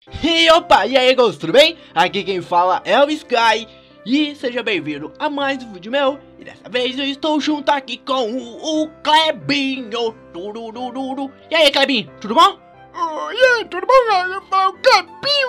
E opa, e aí, Ghost, tudo bem? Aqui quem fala é o Sky. E seja bem-vindo a mais um vídeo meu. E dessa vez eu estou junto aqui com o Clebinho. Tururururu. E aí, Clebinho, tudo bom? E aí, tudo bom? O Clebinho,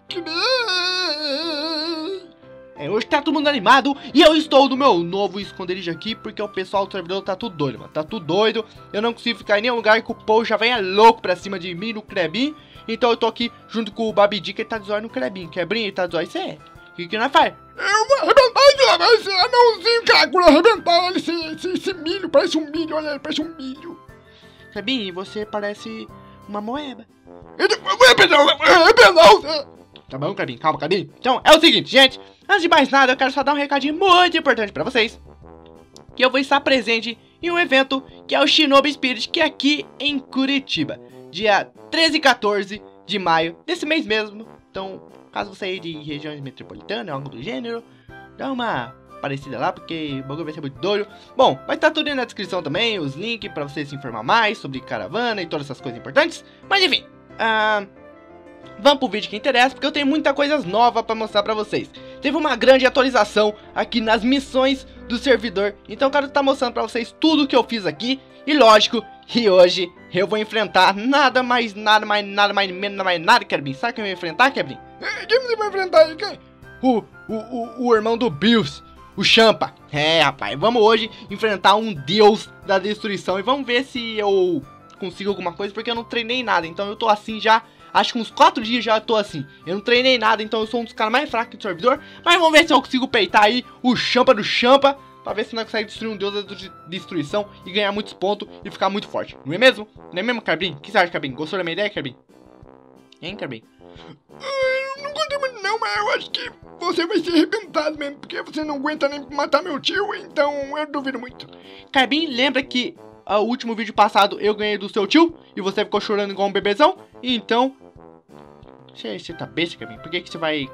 Hoje tá todo mundo animado e eu estou no meu novo esconderijo aqui porque o pessoal do servidor tá tudo doido, mano. Tá tudo doido, eu não consigo ficar em nenhum lugar que o povo já venha louco pra cima de mim no Clebinho. Então eu tô aqui junto com o Babidi, que ele tá de zóio no Clebinho. Quebrinho, ele tá de zóio, isso é. O que nós faz? Eu vou arrebentar esse anãozinho, cara. Vou arrebentar ele, esse milho, parece um milho, olha aí, parece um milho. Clebinho, você parece uma moeba. Eu vou arrebentar você. Tá bom, Clebinho? Calma, Clebinho. Então, é o seguinte, gente. Antes de mais nada, eu quero só dar um recadinho muito importante pra vocês. Que eu vou estar presente em um evento que é o Shinobi Spirit, que é aqui em Curitiba. Dia 13 e 14 de maio desse mês mesmo. Então, caso você aí de regiões metropolitanas, algo do gênero, dá uma parecida lá, porque o bagulho vai ser muito doido. Bom, vai estar tudo aí na descrição também, os links pra você se informar mais sobre caravana e todas essas coisas importantes. Mas enfim, vamos pro vídeo que interessa, porque eu tenho muita coisa nova pra mostrar pra vocês. Teve uma grande atualização aqui nas missões do servidor, então eu quero estar mostrando pra vocês tudo que eu fiz aqui. E lógico, que hoje eu vou enfrentar nada mais, Kevin. Sabe quem eu vou enfrentar, Kevin? Quem você vai enfrentar aí, quem? O irmão do Bills, o Champa. É, rapaz, vamos hoje enfrentar um deus da destruição. E vamos ver se eu consigo alguma coisa, porque eu não treinei nada. Então eu tô assim já, acho que uns 4 dias já tô assim. Eu não treinei nada, então eu sou um dos caras mais fracos do servidor. Mas vamos ver se eu consigo peitar aí o Champa do Champa, pra ver se nós conseguimos destruir um deus da destruição e ganhar muitos pontos e ficar muito forte. Não é mesmo? Não é mesmo, Carbin? O que você acha, Carbin? Gostou da minha ideia, Carbin? Hein, Carbin? Não gostei muito não, mas eu acho que você vai ser arrebentado mesmo, porque você não aguenta nem matar meu tio, então eu duvido muito. Carbin, lembra que o último vídeo passado eu ganhei do seu tio e você ficou chorando igual um bebezão? Então, você tá besta, Carbin? Por que você vai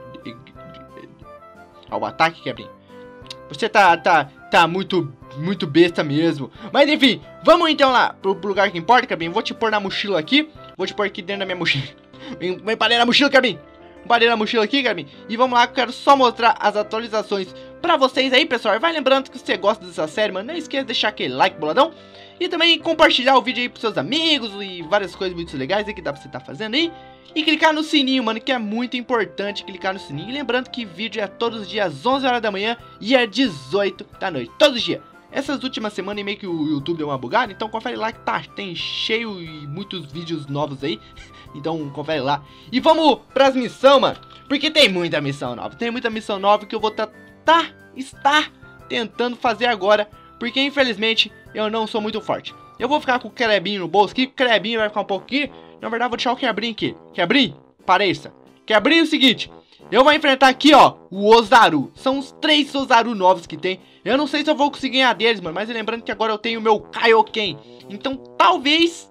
ao ataque, Carbin? Você tá muito besta mesmo. Mas enfim, vamos então lá pro lugar que importa, Carbin. Vou te pôr na mochila aqui. Vou te pôr aqui dentro da minha mochila. Vem para dentro da mochila, Carbin. Parei na mochila aqui, Carbin. E vamos lá, que eu quero só mostrar as atualizações pra vocês aí, pessoal. E vai lembrando que se você gosta dessa série, mano, não esqueça de deixar aquele like boladão. E também compartilhar o vídeo aí pros seus amigos e várias coisas muito legais aí que dá pra você estar fazendo aí. E clicar no sininho, mano, que é muito importante clicar no sininho. E lembrando que vídeo é todos os dias às 11 horas da manhã e às 18 da noite. Todos os dias. Essas últimas semanas meio que o YouTube deu uma bugada, então confere lá que tem cheio e muitos vídeos novos aí. Então confere lá. E vamos pras missões, mano, porque tem muita missão nova. Tem muita missão nova que eu vou estar tentando fazer agora, porque infelizmente eu não sou muito forte. Eu vou ficar com o Clebinho no bolso aqui, o Clebinho vai ficar um pouco aqui. Na verdade vou deixar o Quebrinho aqui. Quebrinho, pareça. Quebrinho é o seguinte, eu vou enfrentar aqui, ó, o Ozaru. São os 3 Ozaru novos que tem. Eu não sei se eu vou conseguir ganhar deles, mano, mas lembrando que agora eu tenho o meu Kaioken. Então talvez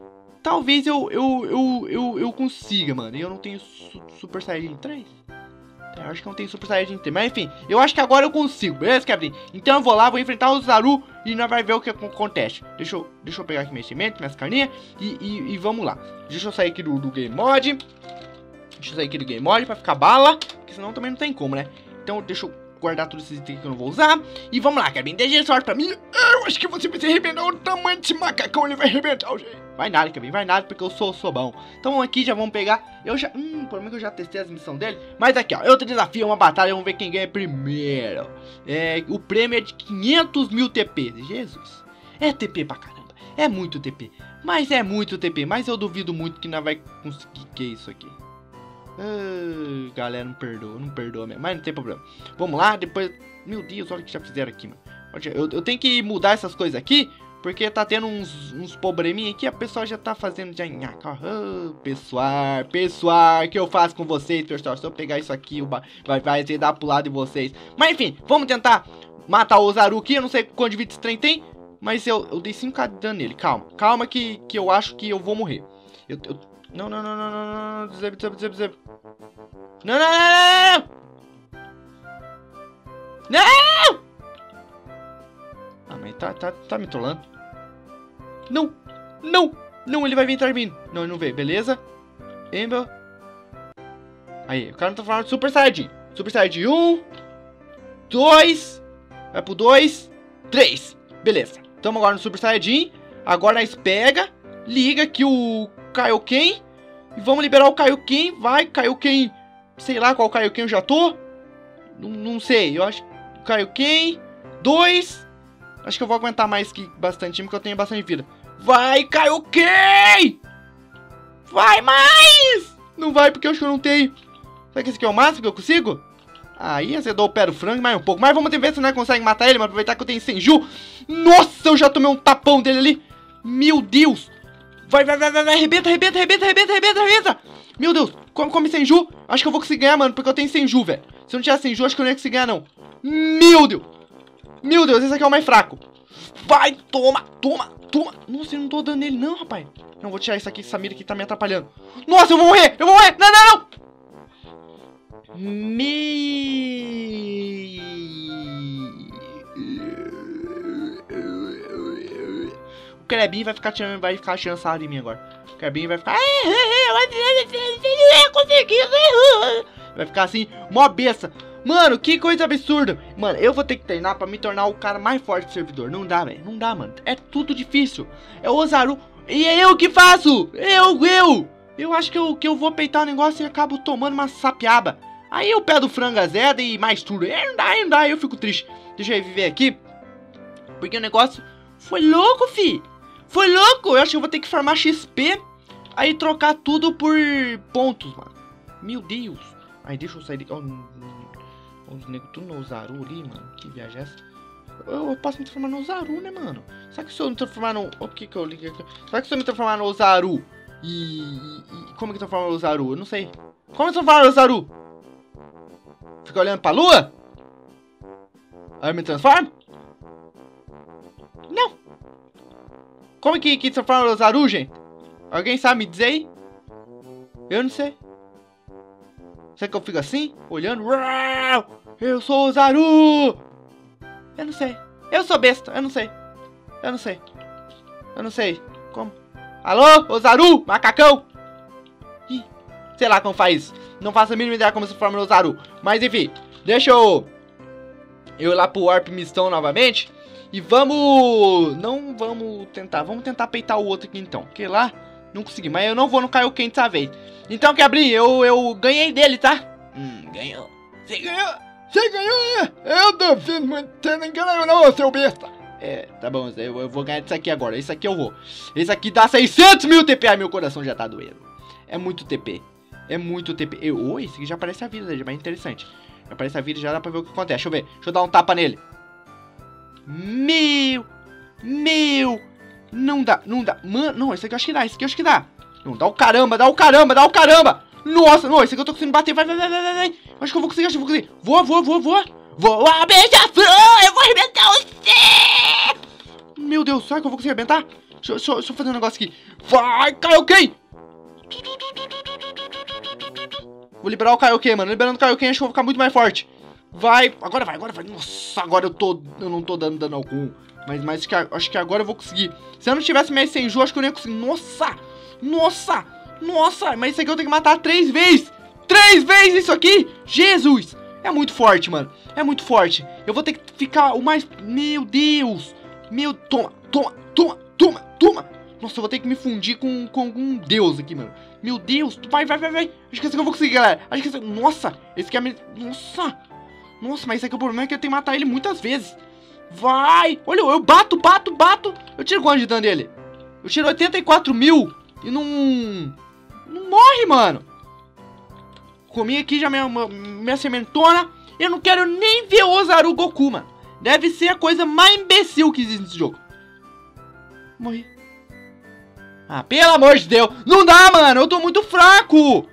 eu consiga, mano. E eu não tenho Super Saiyajin 3. Eu acho que não tem Super Saiyajin 3. Mas enfim, eu acho que agora eu consigo, beleza, Kevin? Então eu vou lá, vou enfrentar o Zaru e nós vamos ver o que acontece. Deixa eu pegar aqui minhas sementes, minhas carninhas e vamos lá. Deixa eu sair aqui do Game Mod. Deixa eu sair aqui do Game Mod pra ficar bala, porque senão também não tem como, né? Então deixa eu guardar todos esses itens que eu não vou usar. E vamos lá, Kevin, deixa sorte pra mim. Eu acho que você vai se arrebentar. O tamanho desse macacão, ele vai arrebentar o jeito. Vai nada, Kevin, vai nada, porque eu sou bom. Então aqui já vamos pegar. Eu já. O problema é que eu já testei as missões dele. Mas aqui, ó, outro desafio, uma batalha. Vamos ver quem ganha primeiro. O prêmio é de 500 mil TP. Jesus. É TP pra caramba. É muito TP. Mas é muito TP. Mas eu duvido muito que nós vai conseguir. Que é isso aqui? Galera, não perdoa mesmo. Mas não tem problema. Vamos lá, depois. Meu Deus, olha o que já fizeram aqui, mano. Eu tenho que mudar essas coisas aqui, porque tá tendo uns probleminha aqui. A pessoa já tá fazendo já nhaca. Pessoal, o que eu faço com vocês, pessoal? Se eu pegar isso aqui, vai dar pro lado de vocês. Mas enfim, vamos tentar matar o Ozaru aqui. Eu não sei quanto de vida esse trem tem, mas eu dei 5k de dano nele. Calma que eu acho que eu vou morrer. Não. Desebe. Não! Ah, mas tá me trollando. Não, ele vai vir atrás de mim. Não, ele não veio, beleza. Ember. Aí, o cara não transforma no Super Saiyajin. Super Saiyajin 1, 2, vai pro 2, 3. Beleza. Tamo agora no Super Saiyajin. Agora nós pega, liga aqui o Kaioken. E vamos liberar o Kaioken. Vai, Kaioken. Sei lá qual Kaioken eu já tô. Não sei, eu acho. Kaioken 2. Acho que eu vou aguentar mais que bastante time, porque eu tenho bastante vida. Vai, Kaioken! Vai mais! Não vai, porque eu acho que eu não tenho. Será que esse aqui é o máximo que eu consigo? Aí azedou o pé do frango, mais um pouco. Mas vamos ver se nós conseguimos matar ele, mas aproveitar que eu tenho Senju. Nossa, eu já tomei um tapão dele ali. Meu Deus. Vai, arrebenta. Meu Deus, come Senju. Acho que eu vou conseguir ganhar, mano, porque eu tenho Senju, velho. Se eu não tivesse Senju, acho que eu não ia conseguir ganhar, não. Meu Deus, esse aqui é o mais fraco. Vai, toma. Nossa, eu não tô dando nele, não, rapaz. Não, vou tirar isso aqui, essa mira aqui tá me atrapalhando. Nossa, eu vou morrer. Não. O Krebin vai ficar chançado em mim agora. O Krebin vai ficar... Vai ficar assim, mó besta. Mano, que coisa absurda. Mano, eu vou ter que treinar pra me tornar o cara mais forte do servidor. Não dá, velho. Não dá, mano. É tudo difícil. É o Ozaru. E é eu que faço. Eu acho que eu vou peitar o negócio e acabo tomando uma sapiaba. Aí o pé do frango azeda e mais tudo. Não dá. Eu fico triste. Deixa eu viver aqui. Porque o negócio foi louco, fi. Foi louco. Eu acho que eu vou ter que farmar XP. Aí trocar tudo por pontos, mano. Meu Deus. Aí deixa eu sair daqui. Os negros tudo no Ozaru ali, mano. Que viagem é essa? Eu posso me transformar no Ozaru, né, mano? Será que se eu me transformar no... O que que eu liguei aqui? Será que se eu me transformar no Ozaru como que transforma no Ozaru? Eu não sei. Como transforma no Ozaru? Fica olhando pra lua? Aí eu me transformo? Não. Como que transforma no Ozaru, gente? Alguém sabe me dizer aí? Eu não sei. Será que eu fico assim? Olhando? Eu sou o Ozaru! Eu não sei. Eu sou besta. Eu não sei. Como? Alô? Ozaru? Macacão? Ih, sei lá como faz isso. Não faço a mínima ideia como se forma no Ozaru. Mas enfim, deixa eu ir lá pro Warp Mistão novamente. E vamos... Não vamos tentar. Vamos tentar peitar o outro aqui então. Porque lá não consegui. Mas eu não vou no Kaioken dessa vez. Então, Cabrinho, eu ganhei dele, tá? Ganhou. Você ganhou, Eu duvido muito. Você não ganhou não, seu besta. É, tá bom. Eu vou ganhar disso aqui agora. Esse aqui eu vou. Esse aqui dá 600 mil TP. Ai, meu coração já tá doendo. É muito TP. Oi, esse aqui já aparece a vida, já é mais interessante. Já aparece a vida, já dá pra ver o que acontece. Deixa eu ver. Deixa eu dar um tapa nele. Meu. Não dá. Mano, não, esse aqui eu acho que dá. Não, dá o caramba. Nossa, não, esse aqui eu tô conseguindo bater. Vai. Acho que eu vou conseguir. Vou, beija-flor, eu vou arrebentar você. Meu Deus, será que eu vou conseguir arrebentar? Deixa eu fazer um negócio aqui. Vai, Kaioken. Vou liberar o Kaioken, mano. Liberando o Kaioken, acho que eu vou ficar muito mais forte. Vai, agora vai. Nossa, agora eu não tô dando dano algum. Mas acho que agora eu vou conseguir. Se eu não tivesse mais Senju, acho que eu não ia conseguir. Nossa, mas isso aqui eu tenho que matar 3 vezes. 3 vezes isso aqui. Jesus, é muito forte, mano. É muito forte. Eu vou ter que ficar o mais... Meu Deus. Toma. Nossa, eu vou ter que me fundir com um deus aqui, mano. Meu Deus, vai. Acho que esse aqui eu vou conseguir, galera. Nossa, esse aqui é... Nossa, mas esse aqui é o problema, é que eu tenho que matar ele muitas vezes. Vai. Olha, eu bato. Eu tiro quanto de dano dele? Eu tiro 84 mil e não morre, mano. Comi aqui já minha sementona. Eu não quero nem ver o Ozaru Goku, mano. Deve ser a coisa mais imbecil que existe nesse jogo. Morri. Ah, pelo amor de Deus. Não dá, mano. Eu tô muito fraco.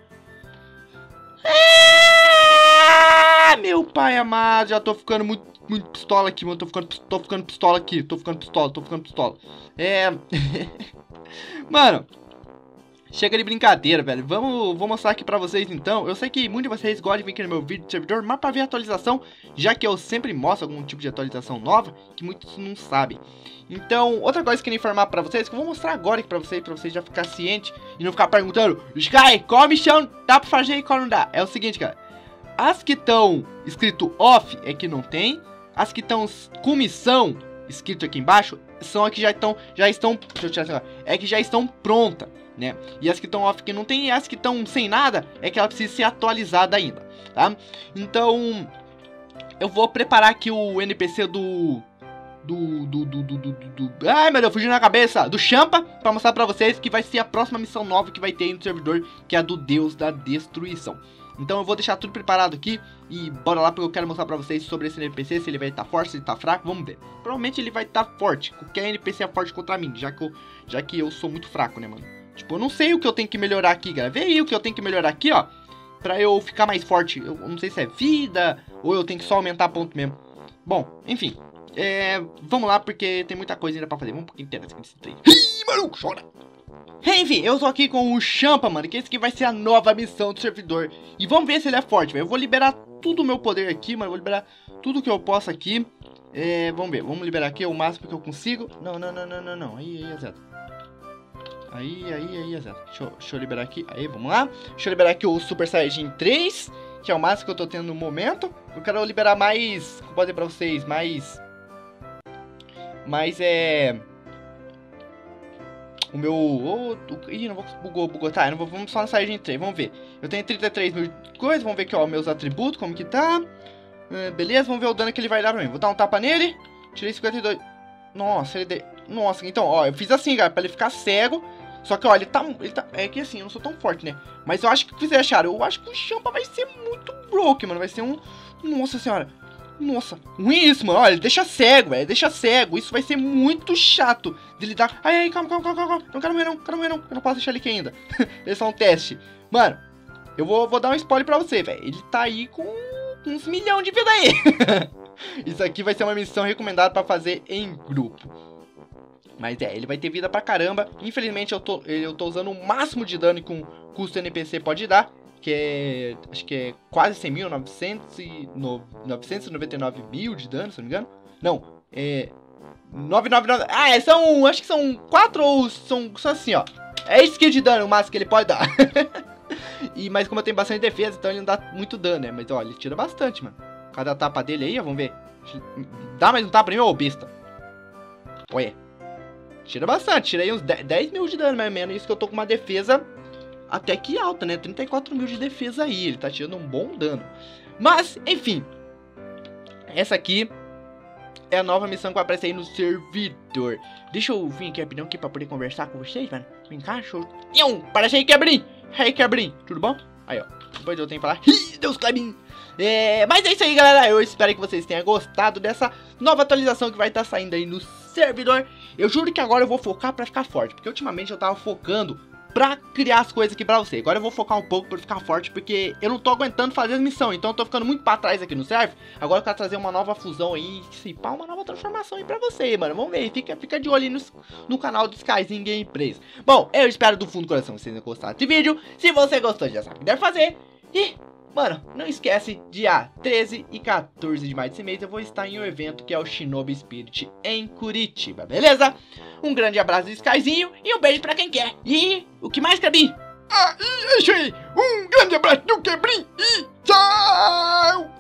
Meu pai amado. Já tô ficando muito pistola aqui, mano. Tô ficando pistola aqui. Tô ficando pistola. É... Mano. Chega de brincadeira, velho. Vou mostrar aqui pra vocês, então. Eu sei que muitos de vocês gostam de vir aqui no meu vídeo de servidor, mas pra ver a atualização, já que eu sempre mostro algum tipo de atualização nova, que muitos não sabem. Então, outra coisa que eu queria informar pra vocês, que eu vou mostrar agora aqui pra vocês já ficar ciente e não ficar perguntando: Sky, qual missão dá pra fazer e qual não dá? É o seguinte, cara. As que estão escrito off é que não tem. As que estão com missão escrito aqui embaixo são as que já estão, deixa eu tirar essa agora, é que já estão prontas, né? E as que estão off que não tem, e as que estão sem nada é que ela precisa ser atualizada ainda, tá? Então, eu vou preparar aqui o NPC ai meu Deus, fugiu na cabeça, do Champa, pra mostrar pra vocês que vai ser a próxima missão nova que vai ter aí no servidor, que é a do Deus da Destruição. Então eu vou deixar tudo preparado aqui e bora lá, porque eu quero mostrar pra vocês sobre esse NPC, se ele vai estar forte, se ele tá fraco, vamos ver. Provavelmente ele vai estar forte, qualquer NPC é forte contra mim, já que eu sou muito fraco, né, mano? Tipo, eu não sei o que eu tenho que melhorar aqui, galera. Vê aí o que eu tenho que melhorar aqui, ó, pra eu ficar mais forte. Eu não sei se é vida ou eu tenho que só aumentar ponto mesmo. Bom, enfim, vamos lá, porque tem muita coisa ainda pra fazer. Vamos um pouquinho inteiro nesse trem. Ih, maluco, chora. Enfim, eu tô aqui com o Champa, mano, que esse aqui vai ser a nova missão do servidor. E vamos ver se ele é forte, velho. Eu vou liberar tudo o meu poder aqui, mano. Eu vou liberar tudo que eu posso aqui. Vamos ver, vamos liberar aqui o máximo que eu consigo. Não. Aí, Zé. Aí, Zé. Deixa eu liberar aqui. Aí, vamos lá. Deixa eu liberar aqui o Super Saiyajin 3, que é o máximo que eu tô tendo no momento. Eu quero liberar mais, como pode dizer pra vocês, o meu... Ih, não vou... Bugou. Tá, vamos só na Saiyajin 3, vamos ver. Eu tenho 33 mil coisas, vamos ver aqui, ó, meus atributos, como que tá. Beleza, vamos ver o dano que ele vai dar pra mim. Vou dar um tapa nele. Tirei 52. Nossa, Nossa, então, ó, eu fiz assim, cara, pra ele ficar cego. Só que, ó, ele tá... É que assim, eu não sou tão forte, né? Mas eu acho que o que vocês acharam? Eu acho que o Champa vai ser muito broke, mano. Vai ser um... Nossa senhora. Nossa, ruim isso, mano. Olha, ele deixa cego, velho. Deixa cego. Isso vai ser muito chato dele dar... Ai, calma. Não quero morrer, não. Eu não posso deixar ele aqui ainda. Esse é só um teste. Mano, eu vou dar um spoiler pra você, velho. Ele tá aí com uns milhões de vida aí. Isso aqui vai ser uma missão recomendada pra fazer em grupo. Mas ele vai ter vida pra caramba. Infelizmente eu tô usando o máximo de dano que um custo NPC pode dar, que é, acho que é quase 100 mil, 999 mil de dano, se não me engano. Não, 999, acho que são 4 ou são assim, ó. É isso que é de dano, o máximo que ele pode dar. Mas como eu tenho bastante defesa, então ele não dá muito dano, né? Mas ó, ele tira bastante, mano. Cada tapa dele aí, ó, vamos ver. Dá mais um tapa pra mim, ô besta. Olha. Tira bastante, tirei uns 10 mil de dano, mais ou menos. Isso que eu tô com uma defesa até que alta, né? 34 mil de defesa aí. Ele tá tirando um bom dano. Mas, enfim. Essa aqui é a nova missão que vai aparecer aí no servidor. Deixa eu vir aqui rapidão aqui pra poder conversar com vocês, mano. Vem cá, show. Parece aí, Quebrim. Aí, Quebrim. Tudo bom? Aí, ó. Depois eu tenho que falar. Ih, Deus, Quebrim. Mas é isso aí, galera. Eu espero que vocês tenham gostado dessa nova atualização que vai estar saindo aí no servidor. Eu juro que agora eu vou focar pra ficar forte, porque ultimamente eu tava focando pra criar as coisas aqui pra você. Agora eu vou focar um pouco pra ficar forte, porque eu não tô aguentando fazer as missões, então eu tô ficando muito pra trás aqui no server. Agora eu quero trazer uma nova fusão aí, se pá, uma nova transformação aí pra você, mano. Vamos ver, fica de olho aí no canal do Skyzinho Gameplays. Bom, eu espero do fundo do coração que vocês tenham gostado desse vídeo. Se você gostou, já sabe o que deve fazer. E... mano, não esquece, dia 13 e 14 de maio desse mês eu vou estar em um evento que é o Shinobi Spirit em Curitiba, beleza? Um grande abraço do Skyzinho e um beijo pra quem quer. E o que mais, Quebrim? E é isso aí. Um grande abraço do Quebrim e tchau!